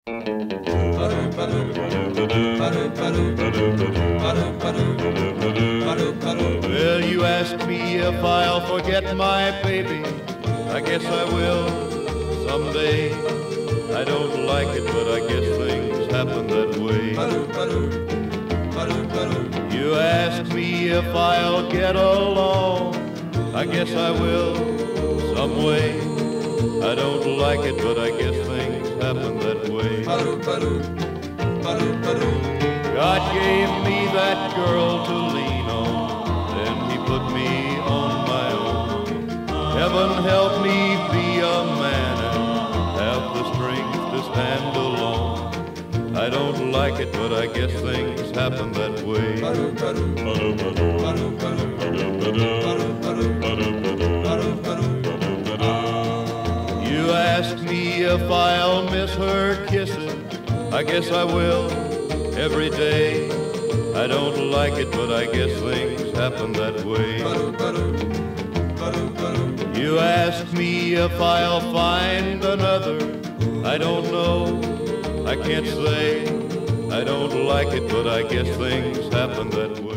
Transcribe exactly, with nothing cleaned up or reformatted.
Well, you ask me if I'll forget my baby. I guess I will someday. I don't like it, but I guess things happen that way. You ask me if I'll get along. I guess I will some way. I don't like it, but I guess things happen that way. God gave me that girl to lean on, then he put me on my own. Heaven help me be a man and have the strength to stand alone. I don't like it, but I guess things happen that way. You ask me if I'll miss her kisses. I guess I will every day. I don't like it, but I guess things happen that way. You ask me if I'll find another. I don't know, I can't say. I don't like it, but I guess things happen that way.